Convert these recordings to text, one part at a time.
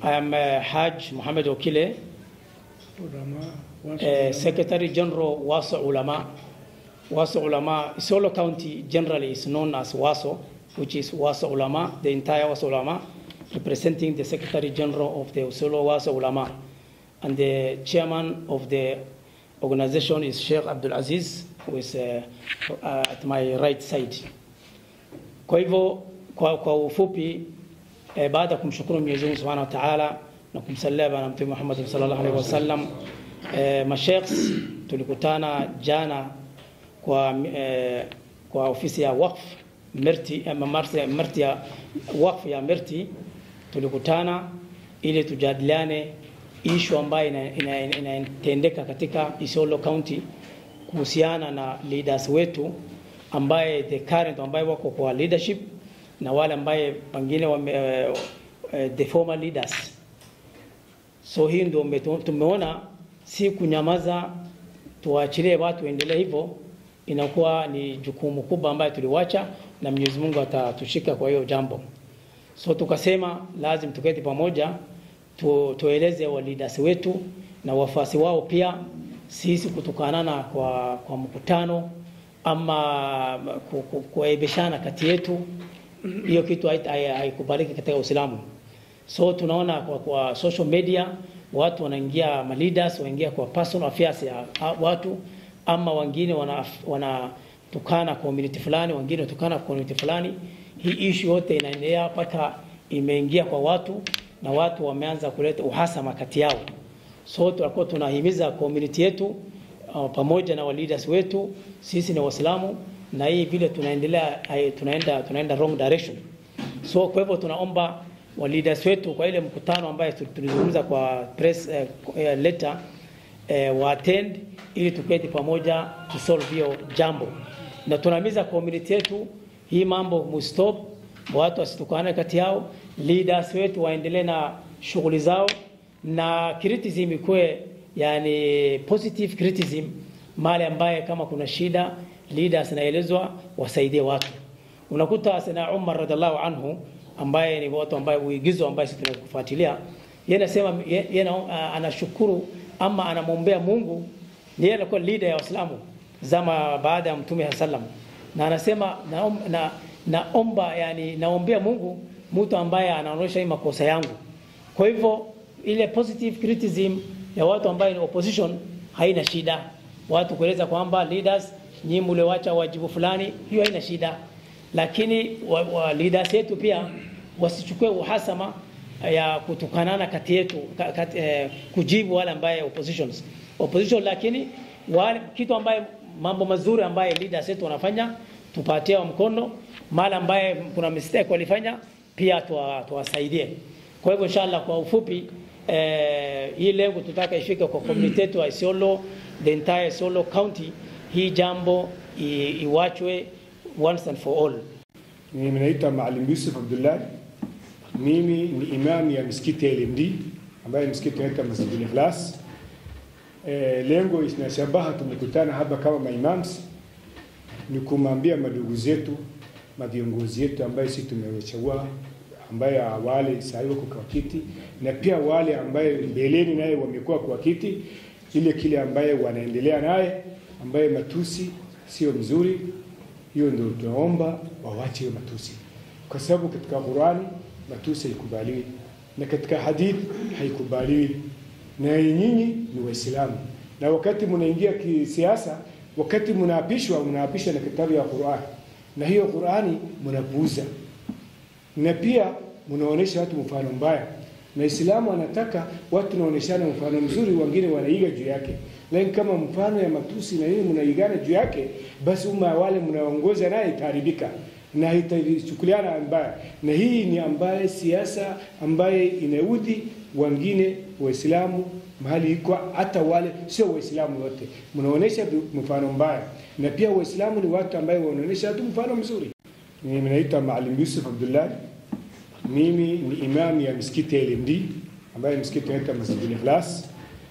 I am Haj Muhammad Okile, Secretary General Waso Ulama. Waso Ulama, Isiolo County generally is known as Waso, which is Waso Ulama, the entire Waso Ulama, representing the Secretary General of the Isiolo Waso Ulama. And the chairman of the organization is Sheikh Abdul Aziz, who is at my right side. Kwa hivyo, kwa ufupi, baada kumshukuru Mwenyezi Mungu Subhanahu wa Ta'ala na kumsalia Bwana Mtume Muhammad sallallahu alaihi wasallam, masheikhs tulikutana jana kwa ofisi ya Waqf Merti ya Waqf ya Merti. Tulikutana ili tujadiliane issue ambayo inatendeka katika Isiolo County kuhusiana na leaders wetu ambaye the current ambaye wako kwa leadership na wale ambaye pengine the former leaders. So hii ndio tumeona si kunyamaza, tuachilie watu endelee hivyo, inakuwa ni jukumu kubwa ambayo tuliwacha na Mwenyezi Mungu atatushika kwa hiyo jambo. So tukasema lazima tuketi pamoja tueleze wa leaders wetu na wafasi wao pia sisi kutukanana kwa mkutano ama kuaibishana kati yetu, hiyo kitu haikubaliki katika Uislamu. So tunaona kwa social media watu wanaingia leaders waingia kwa personal affairs ya watu, ama wengine wanatukana community fulani, wengine tukana community fulani. Hii issue yote inaendelea mpaka imeingia kwa watu na watu wameanza kuleta uhasama kati yao. So tulikuwa tunahimiza community yetu pamoja na leaders wetu, sisi ni Waislamu na hii vile tunaenda wrong direction. So kwa hivyo tunaomba leaders wetu kwa ile mkutano ambaye tulizungumza kwa press letter wa attend ili tuketi pamoja to solve hiyo jambo. Na tunahimiza community yetu hii mambo mustop, watu wasitukane kati yao, leaders wetu waendelee na shughuli zao na criticism ikue yani positive criticism, mali ambaye kama kuna shida leaders naelezwa wasaidie watu. Unakuta Sayyidina Umar radhiallahu anhu ambaye ni watu ambaye uigizo ambaye sisi tunakufuatilia, yeye anasema yeye anashukuru ama anamwombea Mungu, ni yeye alikuwa leader ya Waislamu zama baada ya Mtume sallam, na anasema naomba yani naombea Mungu mtu ambaye anaonyesha hii makosa yangu. Kwa hivyo ile positive criticism ya watu ambaye ni opposition haina shida, watu kueleza kwamba leaders nyinyi mliwacha wajibu fulani, hiyo haina shida. Lakini leaders yetu pia wasichukue uhasama ya kutukanana kati yetu, kujibu wale ambaye opposition, lakini wale kitu ambaye mambo mazuri ambaye leaders yetu wanafanya tupatie mkono, mala ambaye kuna mistake walifanya pia tuwasaidie. Kwa hivyo inshallah kwa ufupi hii leo tutaka ifike kwa community yetu ya Isiolo, the entire Isiolo County, hii jambo iwachwe once and for all. Mimi naitwa Maalim Yusuf Abdullah. Mimi ni imam ya msikiti LMD ambaye msikiti unaitwa Masjid al-Ikhlas. Lengo inashabaha tumekutana hapa kama maimams ni kumwambia madugu zetu, viongozi wetu ambaye sisi tumewachagua, ambaye wale sasa wako kwa kiti na pia wale ambaye mbeleni naye wamekuwa kwa kiti, ile kile ambaye wanaendelea naye ambaye matusi sio mzuri, hiyo ndio tunaomba waache matusi, kwa sababu katika Qur'ani matusi haikubaliwi na katika hadith haikubaliwi, na nyinyi ni Waislamu, na wakati mnaingia kisiasa, wakati mnaapishwa na kitabu ya Qur'ani, na hiyo Qur'ani mnapuuza, na pia mnaonesha watu mfano mbaya. Na Uislamu anataka watu naoneshana mfano mzuri, wengine wanaiga juu yake. Lakini kama mfano ya matusi na yeye mnaigana juu yake, basi umma wale mnaongoza naye itaharibika na itachukuliana mbaya. Na hii ni ambaye siasa ambaye inaudhi wengine Waislamu mahali iko, hata wale sio Waislamu wote mnaonesha mfano mbaya, na pia Waislamu ni watu ambaye wanaonesha watu mfano mzuri. Mimi naitwa Maalim Yusuf Abdullah. Mimi ni imam ya msikiti LMD ambaye msikiti unaitwa Masjid al-Ikhlas.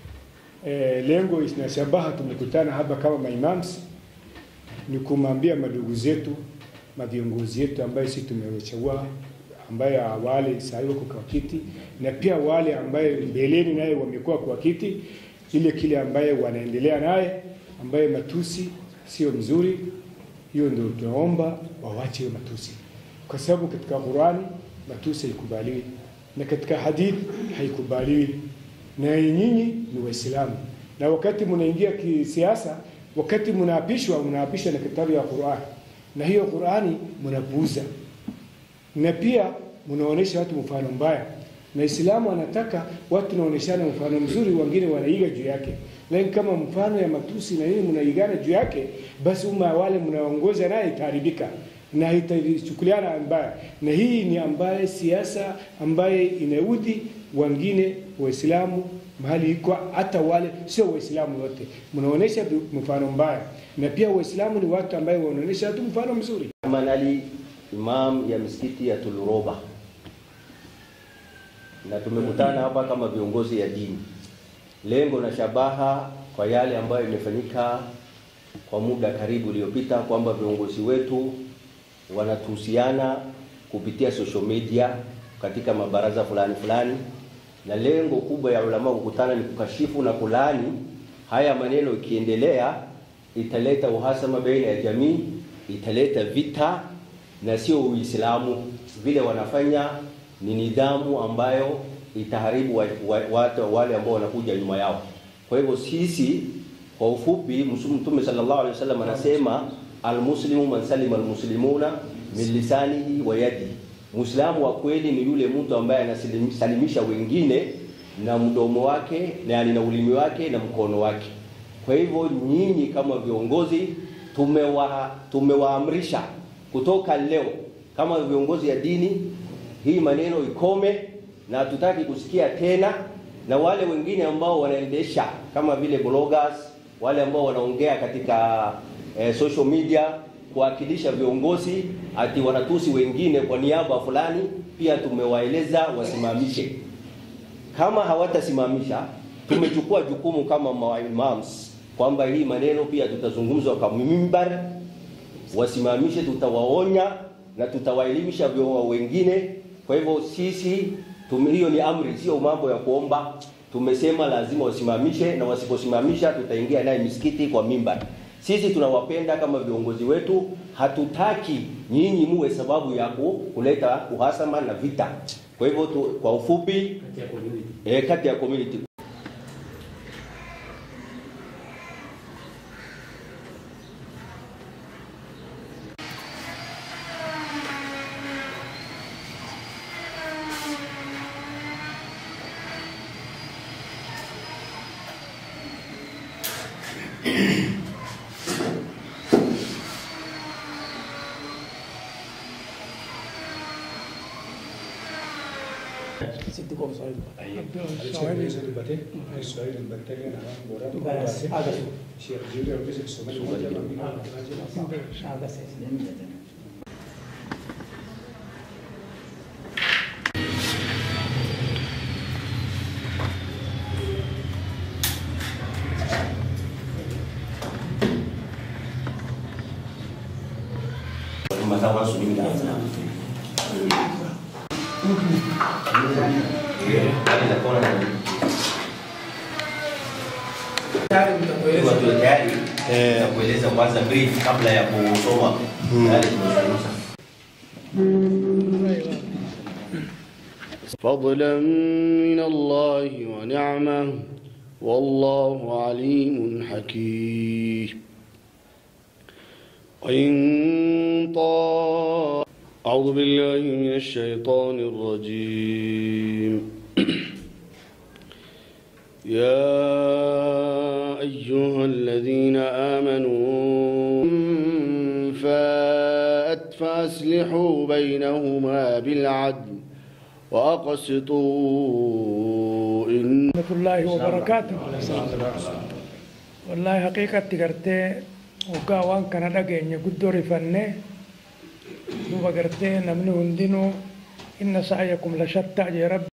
Lengo inashabaha tumekutana hapa kama maimams ni kumwambia madugu zetu, viongozi wetu ambaye sisi tumewachagua, ambaye wale sasa wako kwa kiti, na pia wale ambaye mbeleni naye wamekuwa kwa kiti, ile kile ambaye wanaendelea naye ambaye matusi sio mzuri, hiyo ndio tunaomba waache matusi, kwa sababu katika Qur'ani matusi haikubaliwi na katika hadith haikubaliwi, na nyinyi ni Waislamu, na wakati mnaingia kisiasa, wakati mnaapishwa na kitabu ya Qur'an, na hiyo Qur'ani mnapuuza, na pia mnaonesha watu mfano mbaya, na Uislamu anataka watu naoneshana mfano mzuri, wengine wanaiga juu yake. Lakini kama mfano ya matusi na yeye mnaigana juu yake, basi umma wale mnaongoza naye itaharibika na itachukuliana mbaya, na hii ni ambaye siasa ambaye inaudhi wengine Waislamu mahali iko, hata wale sio Waislamu wote mnaonesha mfano mbaya, na pia Waislamu ni watu ambaye wanaonesha watu mfano mzuri. Manali imam ya msikiti ya Tuluroba, na tumekutana hapa kama viongozi ya dini. Lengo na shabaha kwa yale ambayo imefanyika kwa muda karibu uliopita, kwamba viongozi wetu wanatuhusiana kupitia social media katika mabaraza fulani, na lengo kubwa ya ulama kukutana ni kukashifu na kulaani haya maneno. Ikiendelea italeta uhasama baina ya jamii, italeta vita, na sio Uislamu. Vile wanafanya ni nidhamu ambayo itaharibu watu wale ambao wanakuja nyuma yao. Kwa hivyo sisi, kwa ufupi, Mtume sallallahu alaihi wasallam anasema almuslimu man salima almuslimuna min lisanihi wa yadihi. Muislamu wa kweli ni yule mtu ambaye anasalimisha wengine na mdomo wake, na ulimi wake na mkono wake. Kwa hivyo nyinyi kama viongozi tumewaamrisha kutoka leo kama viongozi ya dini, hii maneno ikome na hatutaki kusikia tena. Na wale wengine ambao wanaendesha kama vile bloggers, wale ambao wanaongea katika social media kuwakilisha viongozi ati wanatusi wengine kwa niaba fulani, pia tumewaeleza wasimamishe. Kama hawatasimamisha, tumechukua jukumu kama imams kwamba hii maneno pia tutazungumzwa kwa mimbar, wasimamishe, tutawaonya na tutawaelimisha wengine. Kwa hivyo sisi hiyo ni amri, sio mambo ya kuomba. Tumesema lazima wasimamishe, na wasiposimamisha tutaingia naye misikiti kwa mimbar. Sisi tunawapenda kama viongozi wetu, hatutaki nyinyi muwe sababu ya kuleta uhasama na vita. Kwa hivyo kwa ufupi kati ya community masalah sunnah. Kueleza kwanza brief kabla ya kusoma yale tunazungumza. فضلا من الله ونعمه والله عليم حكيم. أعوذ بالله من الشيطان الرجيم. يا أيها الذين آمنوا فأصلحوا بينهما بالعدل وأقسطوا ورحمة الله وبركاته. والله حقيقة تقرتي وقاوان كان دقين يقدر فنه وقرتي نمنه هندينو إن سعيكم لشتى يا رب.